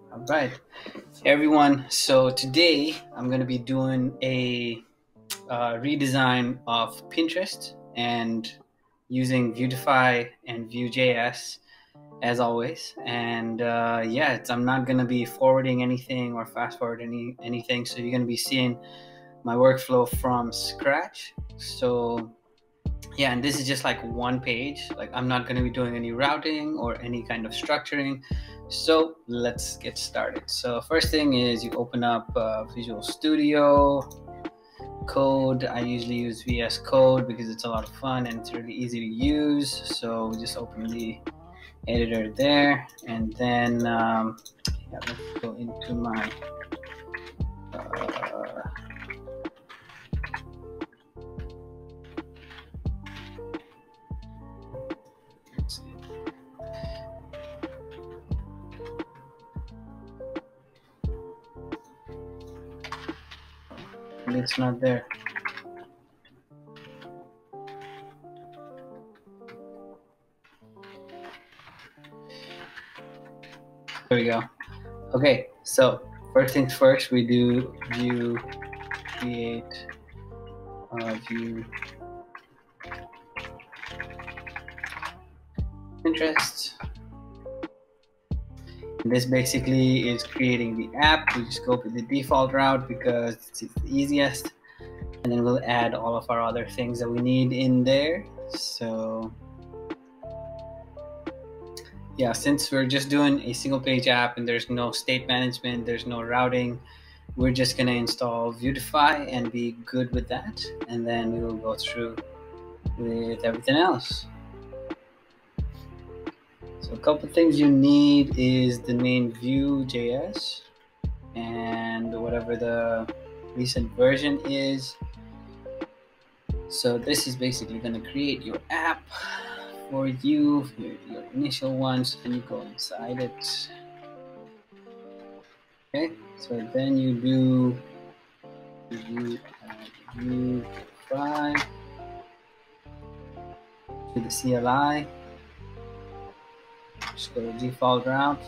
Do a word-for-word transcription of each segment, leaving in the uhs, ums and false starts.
All right, everyone. So today I'm going to be doing a uh, redesign of Pinterest and using Vuetify and VueJS as always. And uh, yeah, it's, I'm not going to be forwarding anything or fast forward any anything. So you're going to be seeing my workflow from scratch. So yeah, and this is just like one page. Like I'm not going to be doing any routing or any kind of structuring. So let's get started. So first thing is you open up uh, Visual Studio Code. I usually use V S Code because it's a lot of fun and it's really easy to use. So just open the editor there, and then um, yeah, let's go into my uh, let's see. It's not there. There we go. Okay, so first things first, we do view create uh, view Pinterest. And this basically is creating the app. We just go with the default route because it's the easiest, and then we'll add all of our other things that we need in there. So yeah, since we're just doing a single page app and there's no state management, there's no routing, we're just going to install Vuetify and be good with that. And then we will go through with everything else. So a couple of things you need is the main Vue.js and whatever the recent version is. So this is basically going to create your app for you, your, your initial ones, and you go inside it. Okay, so then you do you Vuetify to the C L I. Just go to default route.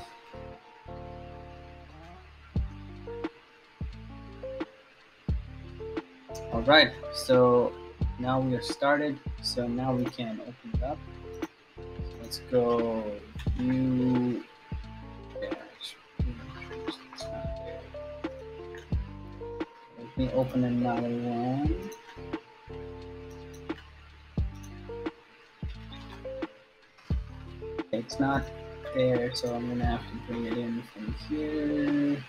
All right, so now we are started. So now we can open it up. So let's go view. Let me open another one. It's not there, so I'm gonna have to bring it in from here.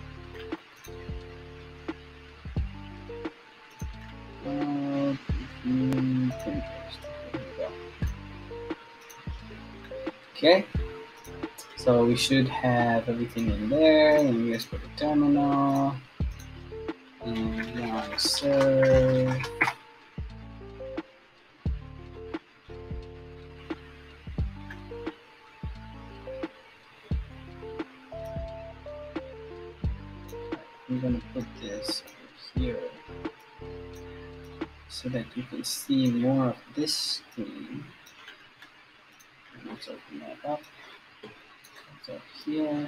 Uh, okay, so we should have everything in there. And we just go to terminal and now serve. I'm going to put this here so that you can see more of this screen. And let's open that up. It's up here.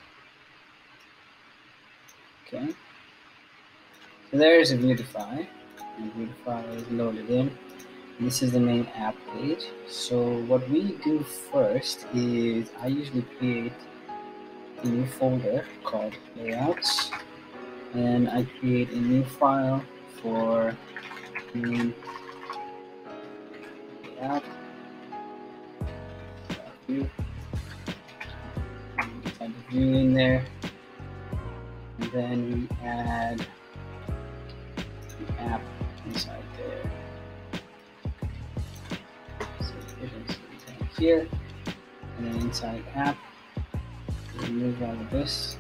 Okay. So there's a Vuetify, and Vuetify is loaded in. This is the main app page. So what we do first is I usually create a new folder called layouts. And I create a new file for main layout. View. Add the view in there, and then we add the app inside there. So it is inside here, and then inside app, remove all of this.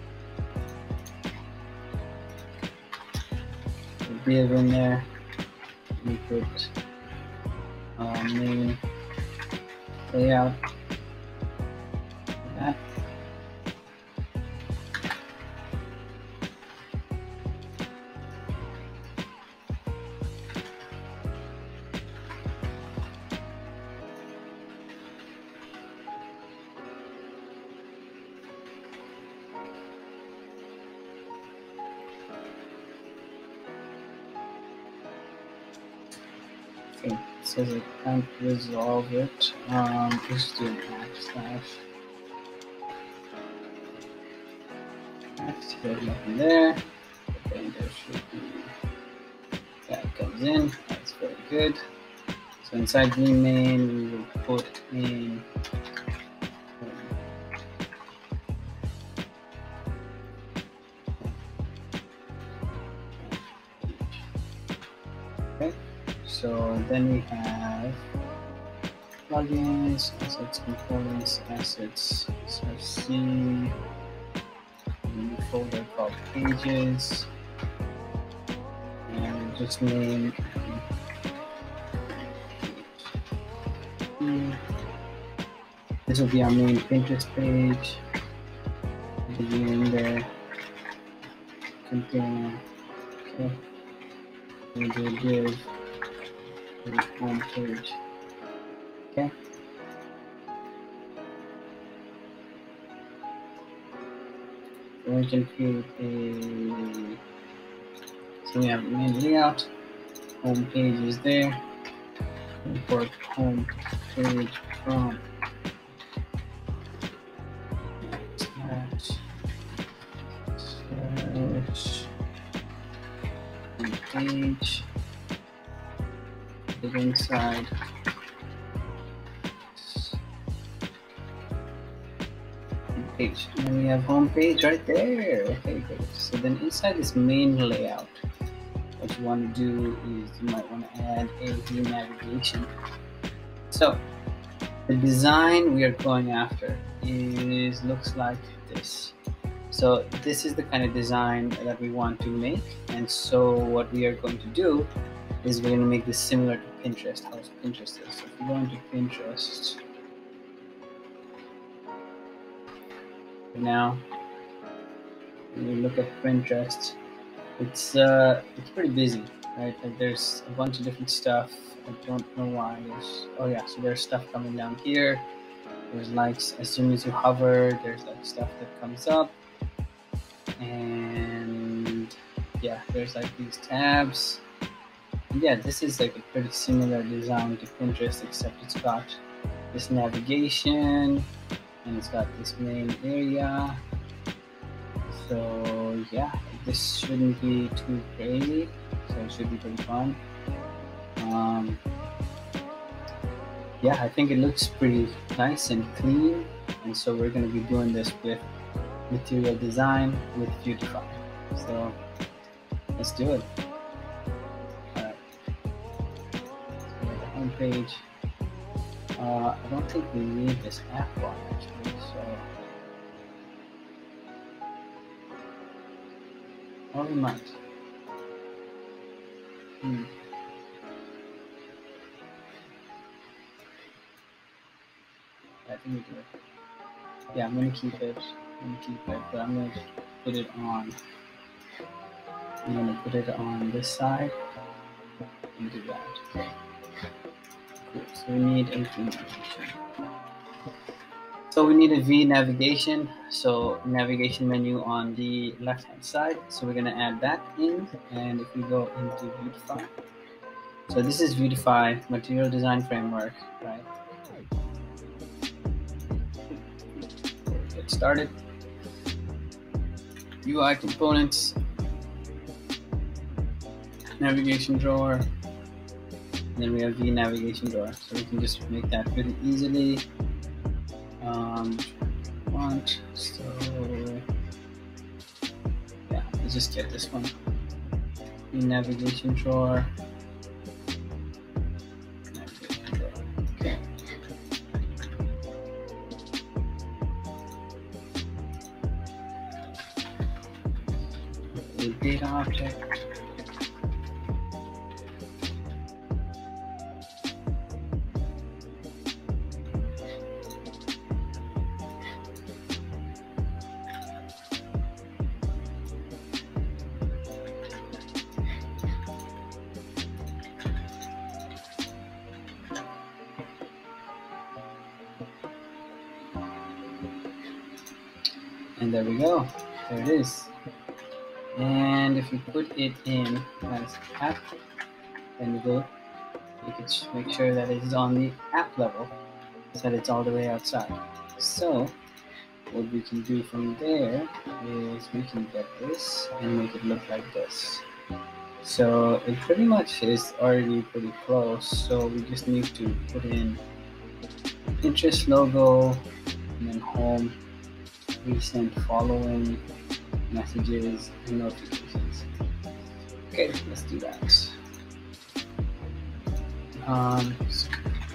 Div in there, we put uh, main layout, like that. Okay, it says I can't resolve it. Um, just do an backslash. Next, there's nothing there. Okay, there should be. That comes in. That's very good. So inside vmain, we will put in. Okay, so then we have plugins, assets, components, assets, so C, new folder called pages, and we'll just name um, this will be our main Pinterest page. Begin in there, container, okay, we'll do a div, home page, okay. We can create a, so we have main layout, home page is there, import home page from slash search page, put it inside page, and then we have home page right there. Okay, great. So then inside this main layout, what you want to do is you might want to add a view navigation. So the design we are going after is looks like this. So this is the kind of design that we want to make, and so what we are going to do is we're going to make this similar to Pinterest. How Pinterest is. So if you go into Pinterest now, when you look at Pinterest, it's uh it's pretty busy, right? Like there's a bunch of different stuff. I don't know why. There's, oh yeah, so there's stuff coming down here. There's likes as soon as you hover. There's like stuff that comes up, and yeah, there's like these tabs. And yeah, this is like a pretty similar design to Pinterest, except it's got this navigation and it's got this main area. So yeah, this shouldn't be too crazy, so it should be pretty fun. Um, yeah, I think it looks pretty nice and clean, and so we're going to be doing this with material design with Vuetify. So let's do it. All right, so we have the home page. Uh, I don't think we need this app bar actually, so or we might. Hmm. I think we do it. Yeah, I'm gonna keep it. I'm gonna keep it, but I'm gonna put it on. I'm gonna put it on this side and do that. Okay. Cool. So we need a V navigation. So we need a V navigation. So navigation menu on the left hand side. So we're gonna add that in, and if we go into Vuetify. So this is Vuetify Material Design Framework, right? Get started. U I components, navigation drawer, and then we have V navigation drawer. So we can just make that really easily. Um, want so yeah, let's just get this one. V navigation drawer. Navigation drawer. Okay. A data object. And there we go. There it is. And if you put it in as app, then you will you can make sure that it is on the app level, so that it's all the way outside. So what we can do from there is we can get this and make it look like this. So it pretty much is already pretty close. So we just need to put in Pinterest logo and then home, recent, following, messages, and notifications. Okay, let's do that. Um, so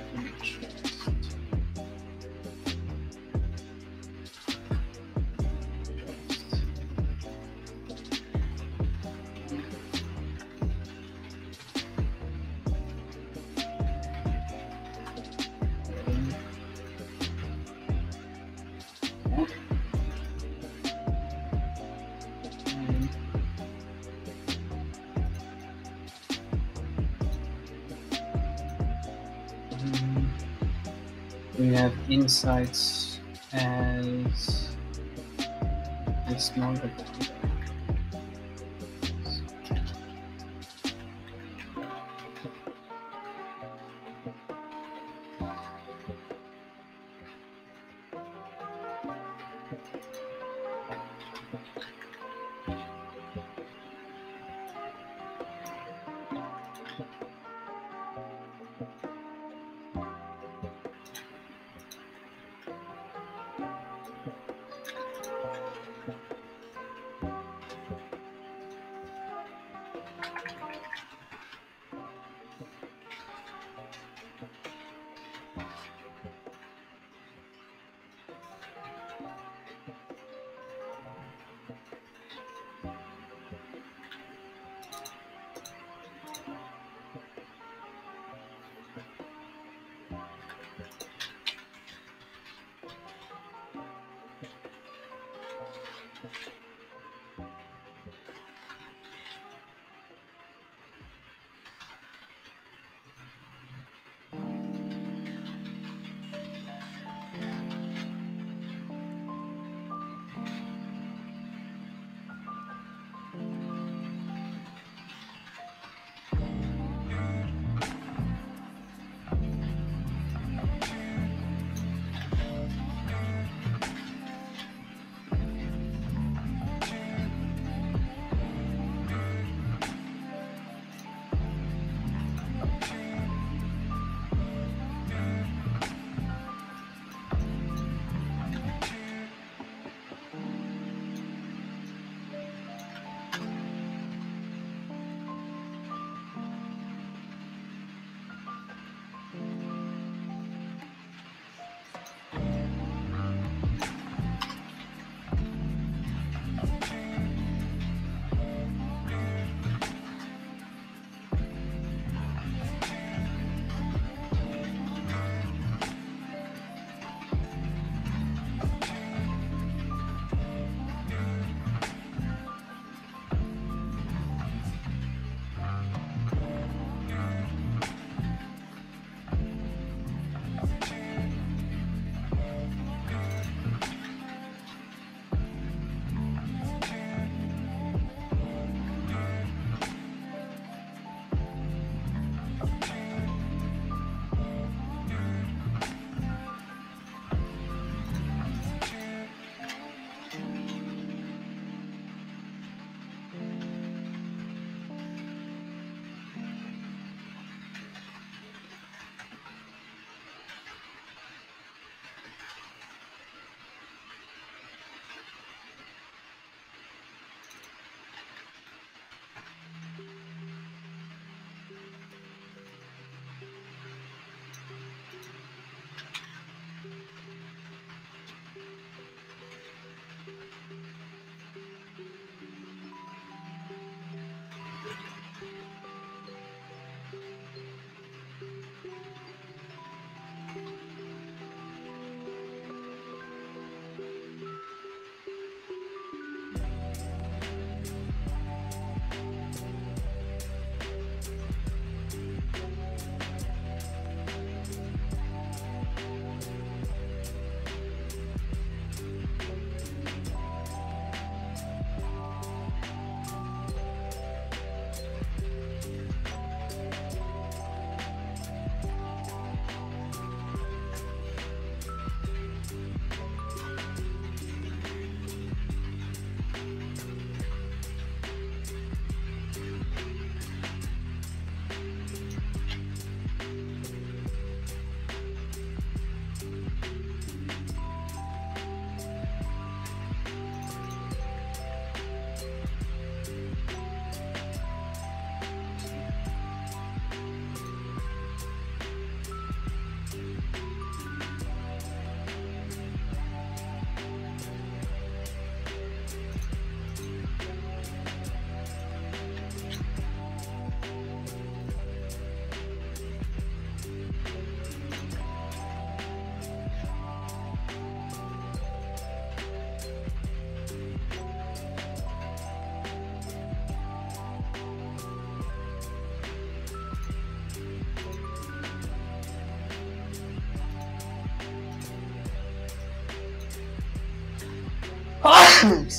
we have insights as a small rectangle.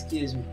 Excuse me.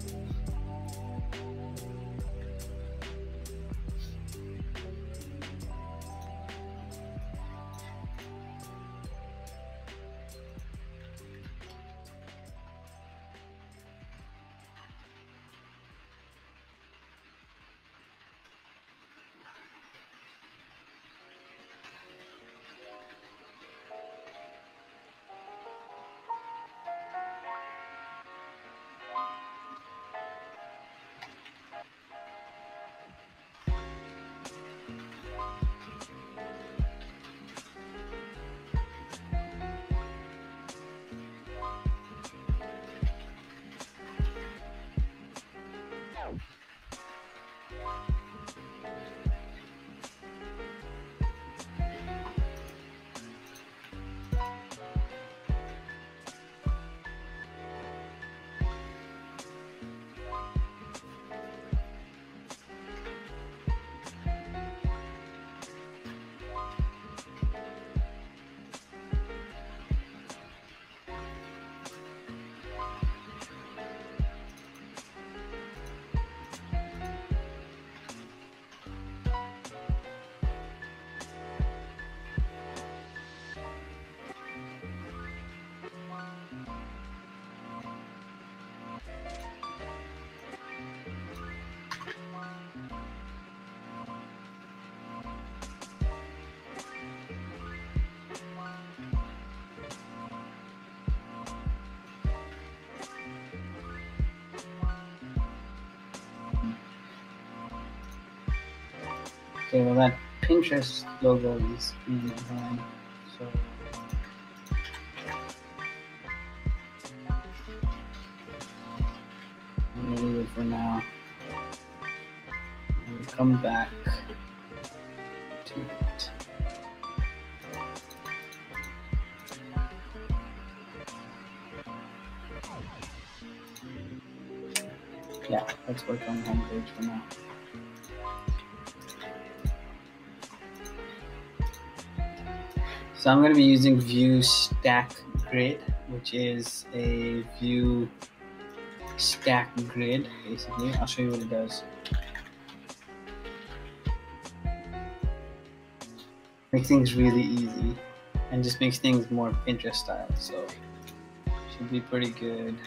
Okay, well that Pinterest logo is being done, so I'm gonna leave it for now. And come back to it. Yeah, let's work on the homepage for now. So I'm going to be using Vue Stack Grid, which is a Vue stack grid, basically. I'll show you what it does. Makes things really easy and just makes things more Pinterest style. So should be pretty good.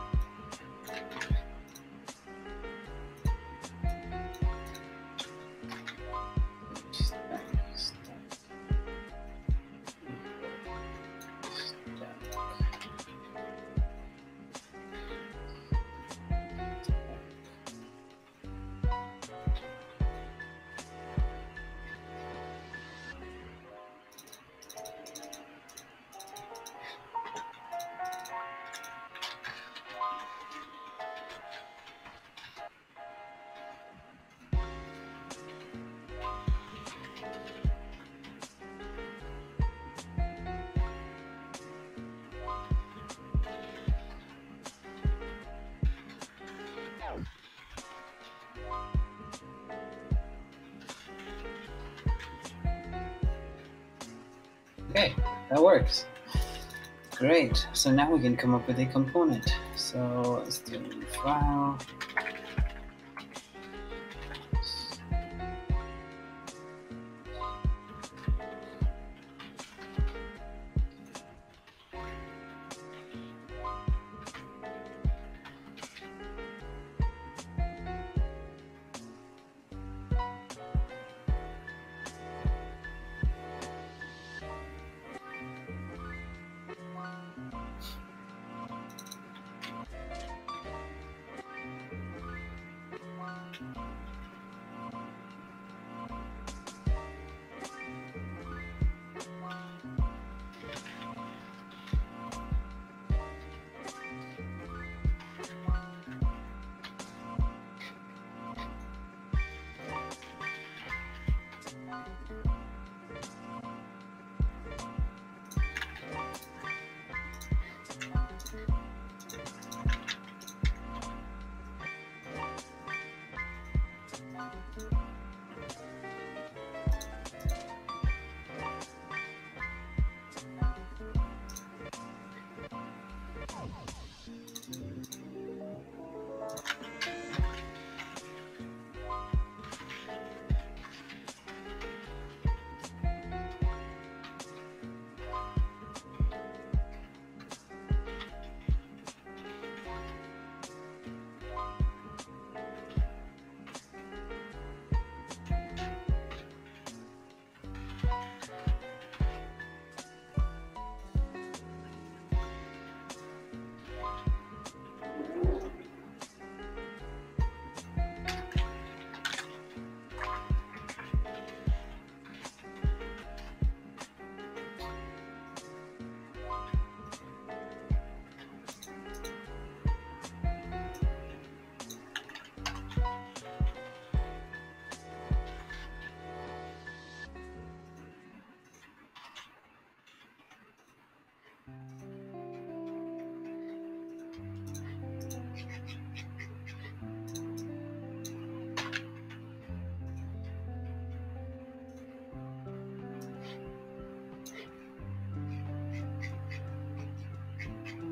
Okay, that works. Great. So now we can come up with a component. So let's do a new file.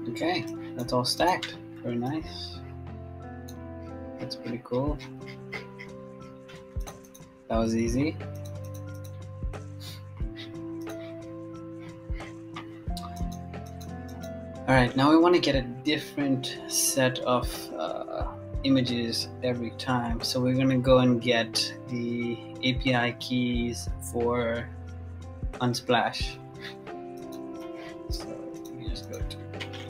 Okay, that's all stacked. Very nice. That's pretty cool. That was easy. Alright, now we want to get a different set of uh, images every time. So we're going to go and get the A P I keys for Unsplash. So we just go to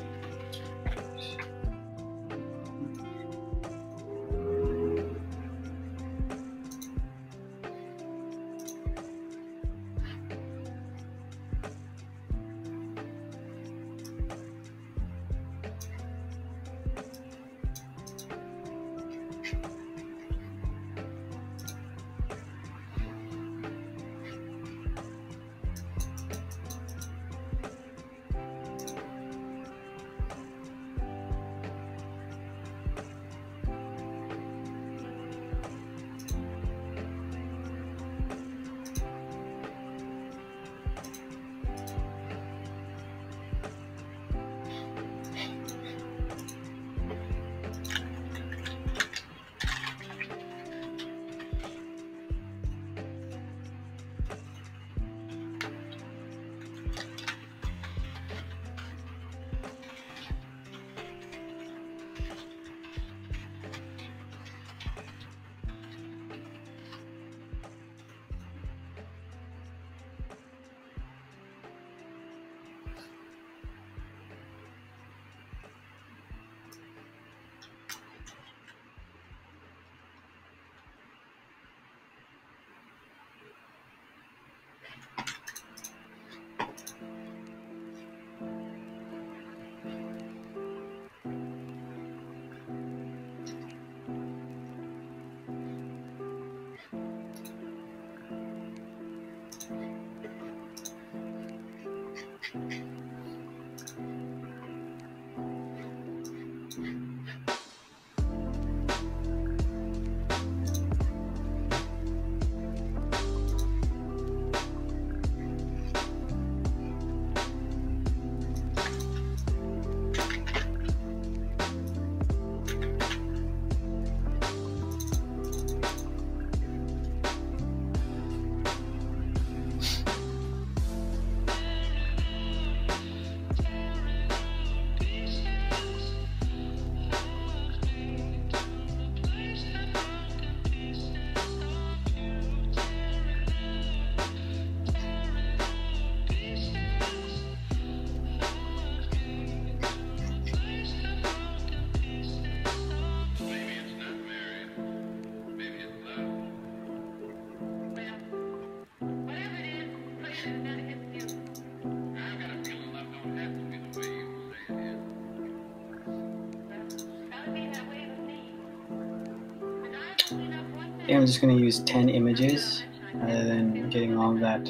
I'm just going to use ten images rather than getting all that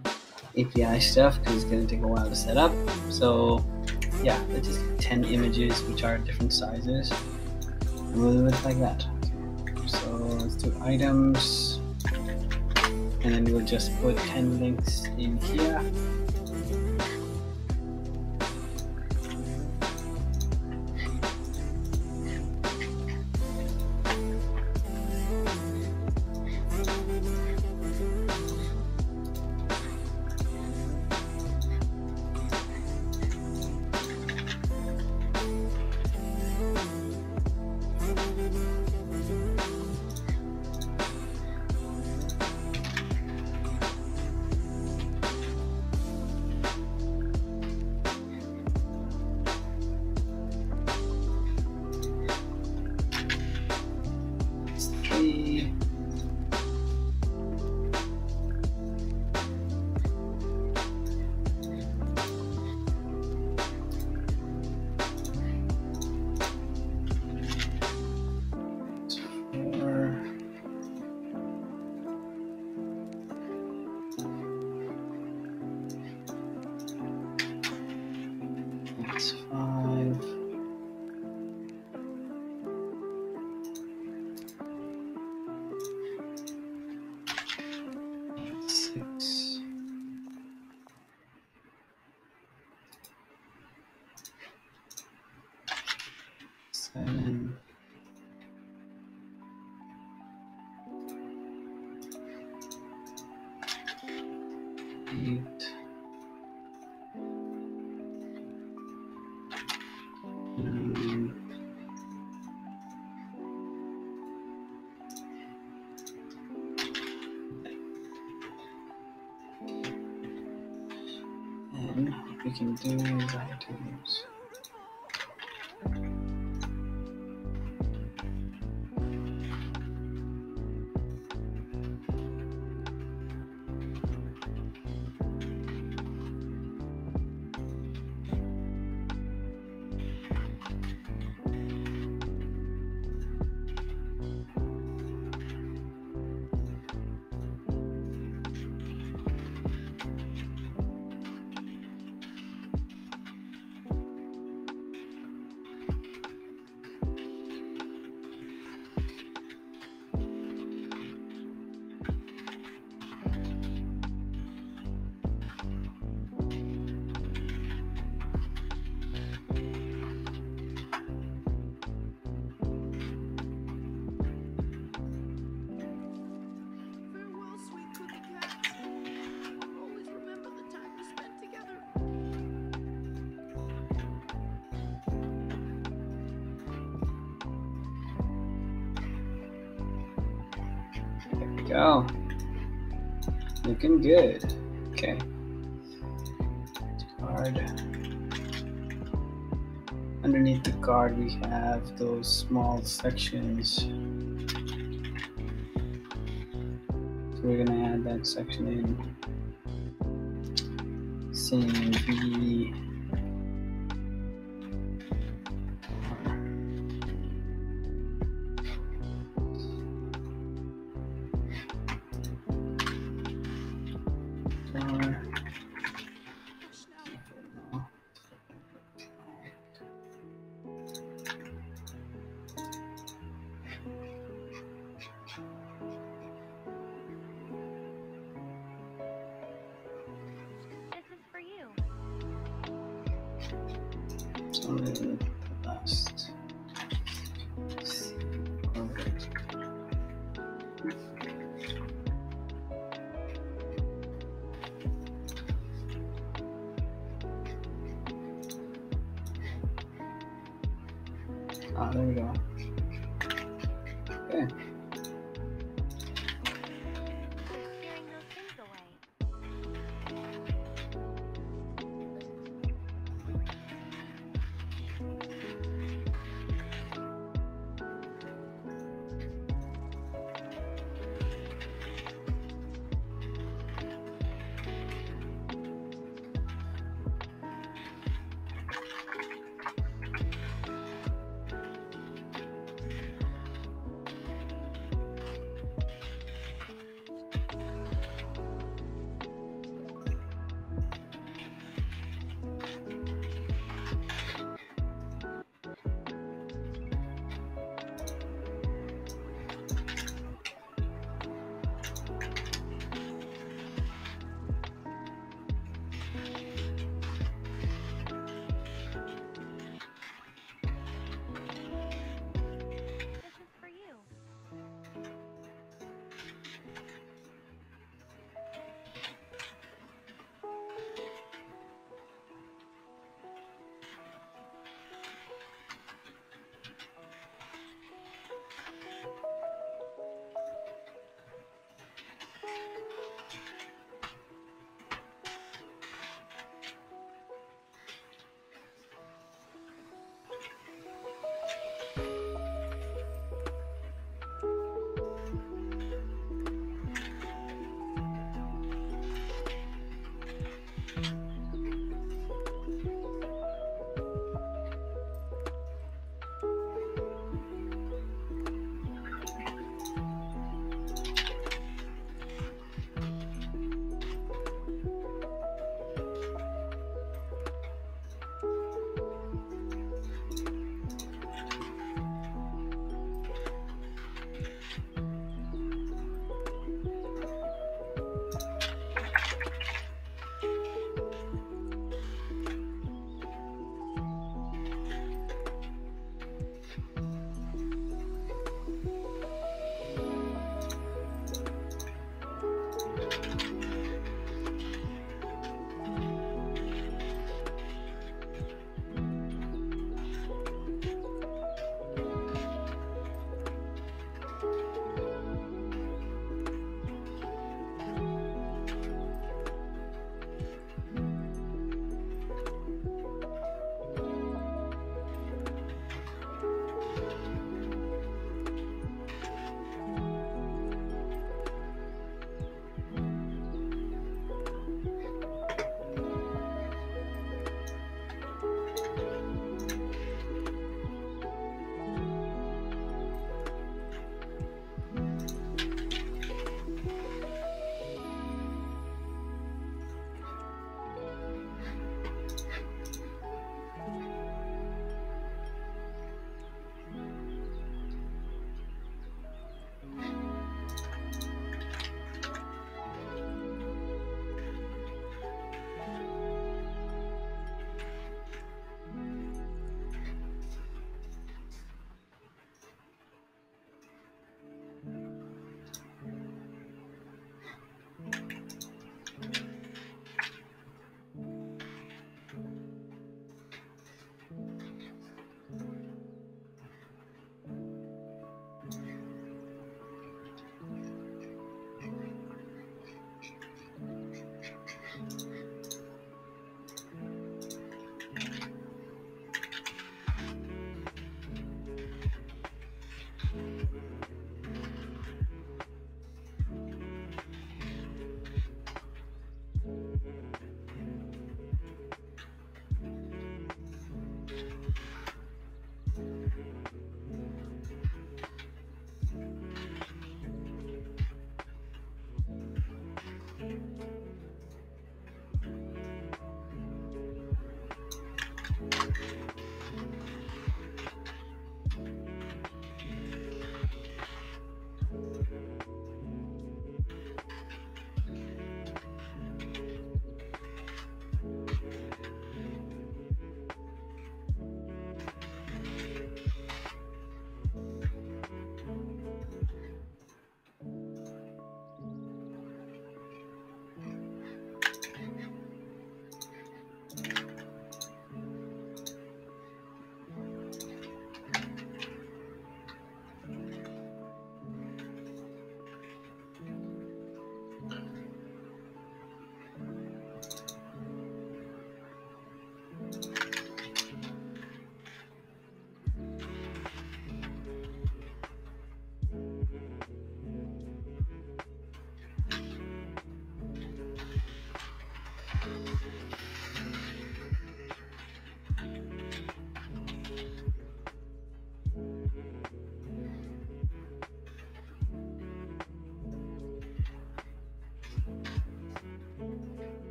A P I stuff because it's going to take a while to set up. So yeah, let's just get ten images which are different sizes and we'll do it like that. So let's do items and then we'll just put ten links in here. seven. Eight. Nine. And what we can do is items. Go. Looking good. Okay. Card. Underneath the card, we have those small sections. So we're gonna add that section in. Same V. The last. Ah, there we go. Okay.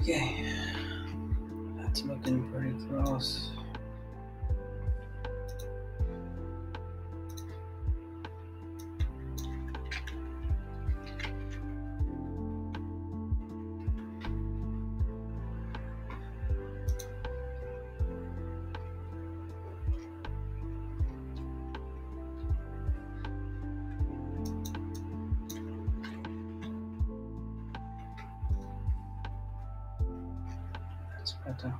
Okay, that's looking pretty close. That's better.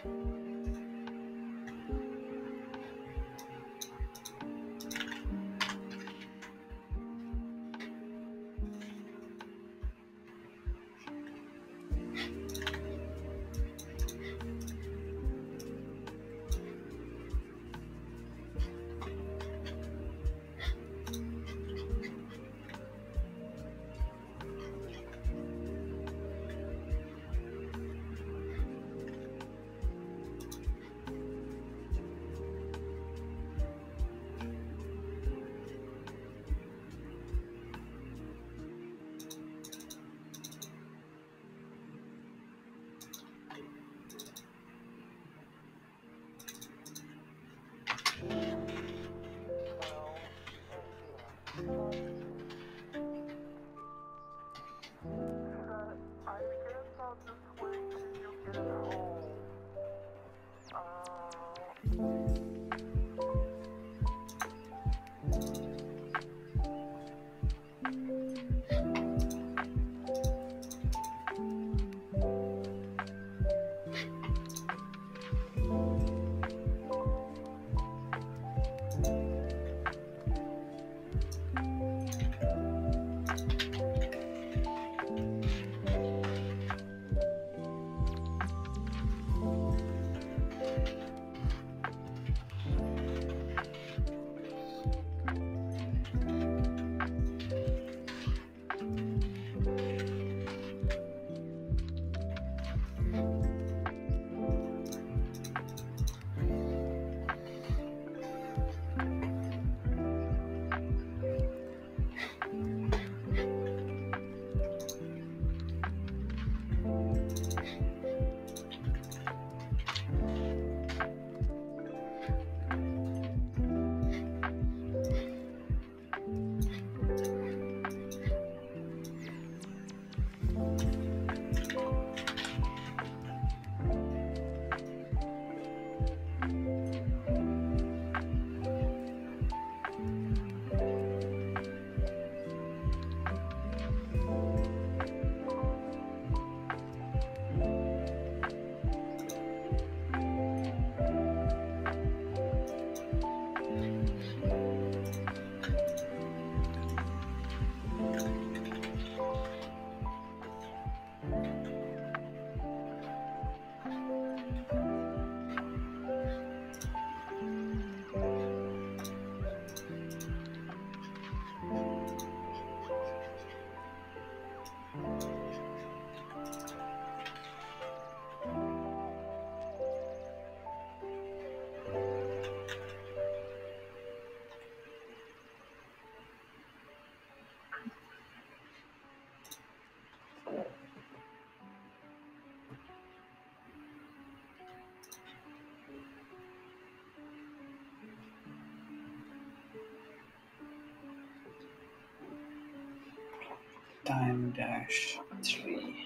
time dash three.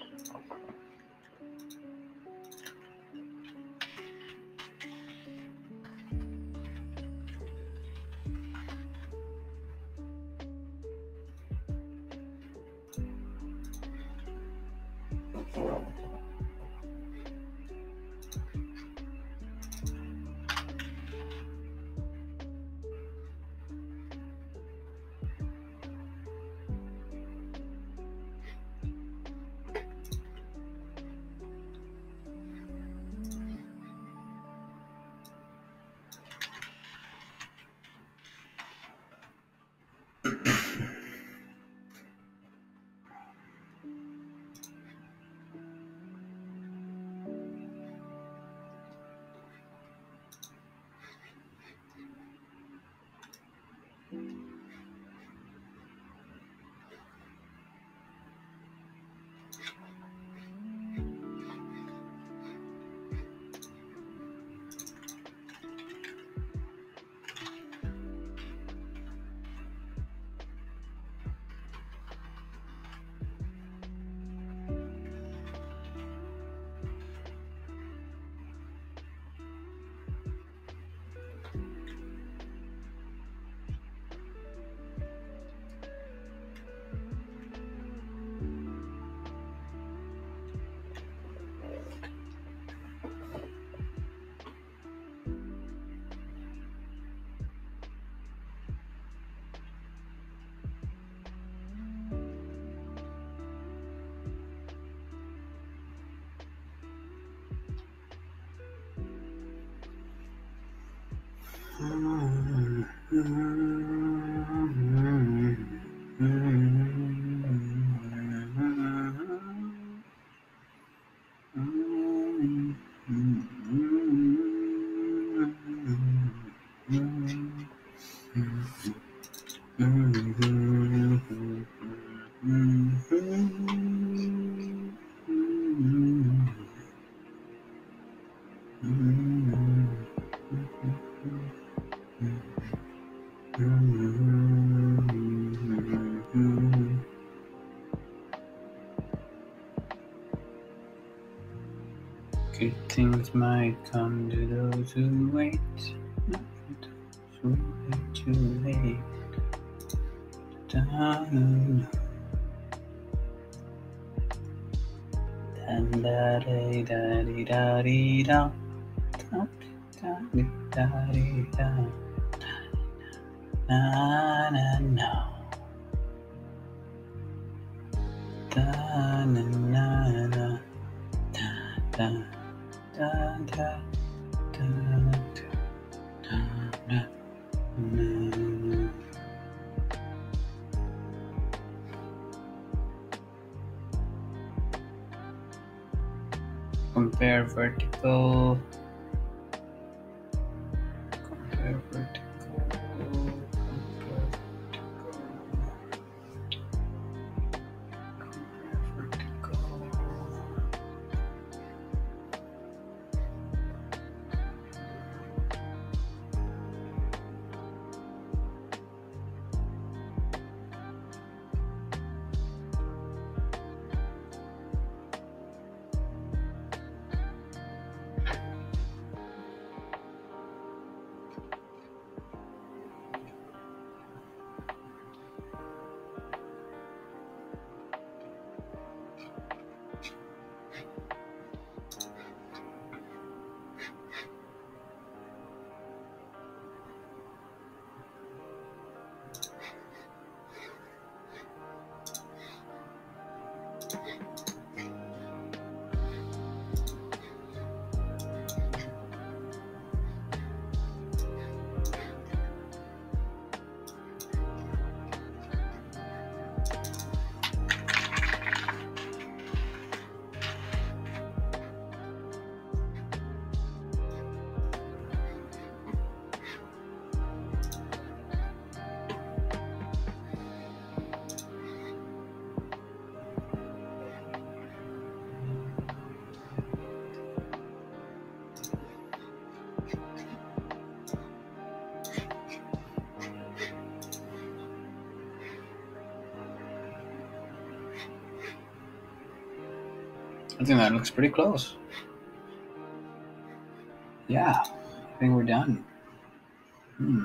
Good things might come to those who wait, not for those who wait too late. Da-da-da. Da-da-da-da-da-da-da. Da-da-da-da-da-da. Na-na-na. Da-na-na-na. Da-da. Da, da, da, da, da, da. Compare vertical. Compare vertical. Compare vertical. I think that looks pretty close. Yeah, I think we're done. Hmm.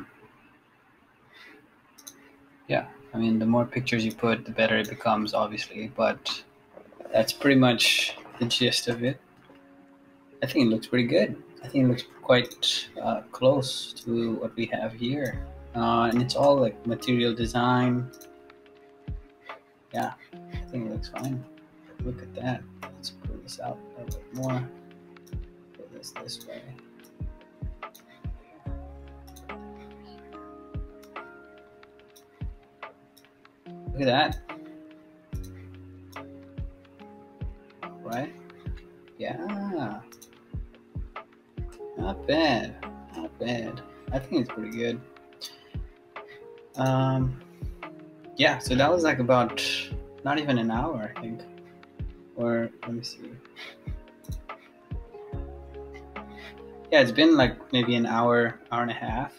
Yeah, I mean, the more pictures you put, the better it becomes, obviously, but that's pretty much the gist of it. I think it looks pretty good. I think it looks quite uh, close to what we have here. Uh, and it's all like material design. Yeah, I think it looks fine. Look at that. Let's pull this out a little bit more. Pull this this way. Look at that. Right? Yeah. Not bad. Not bad. I think it's pretty good. Um, yeah, so that was like about not even an hour, I think. Or let me see. Yeah, it's been like maybe an hour, hour and a half.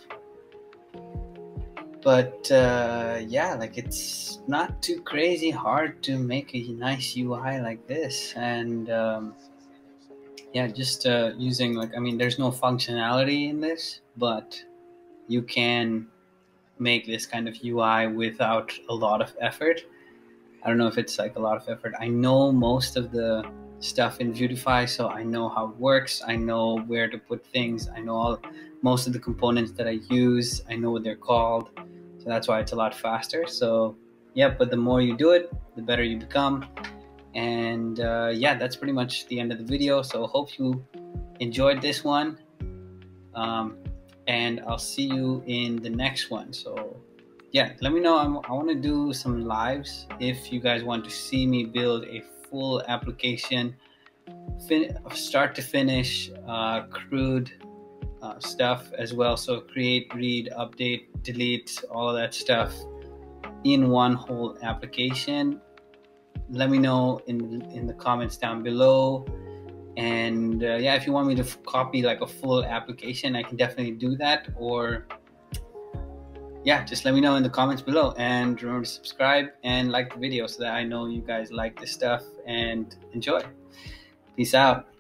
But uh, yeah, like it's not too crazy hard to make a nice U I like this. And um, yeah, just uh, using like, I mean, there's no functionality in this, but you can make this kind of U I without a lot of effort. I don't know if it's like a lot of effort. I know most of the stuff in Vuetify, so I know how it works. I know where to put things. I know all most of the components that I use. I know what they're called. So that's why it's a lot faster. So yeah, but the more you do it, the better you become. And uh, yeah, that's pretty much the end of the video. So hope you enjoyed this one. Um, and I'll see you in the next one. So yeah, let me know. I'm, I want to do some lives if you guys want to see me build a full application, fin start to finish, uh, crude uh, stuff as well. So create, read, update, delete, all of that stuff in one whole application. Let me know in in the comments down below. And uh, yeah, if you want me to f copy like a full application, I can definitely do that. Or yeah, just let me know in the comments below, and remember to subscribe and like the video so that I know you guys like this stuff and enjoy. Peace out.